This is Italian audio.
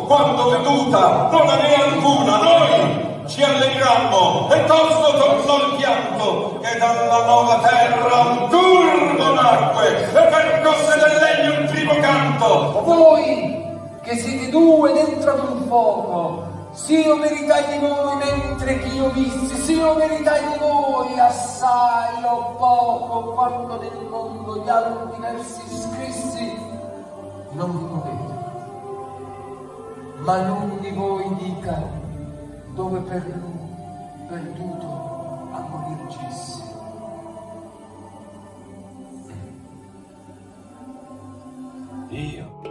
quando veduta non ne è alcuna, noi ci allegrammo e tosto tornò il pianto che dalla nuova terra un turbo nacque e percosse del legno il primo canto. Voi che siete due dentro ad un fuoco, s'io meritai di voi mentre che io vissi, s'io meritai di voi assai o poco, quando nel mondo gli altri versi scrissi, non vi potete, ma l'un di voi dica dove per lui perduto a morir gissi. Io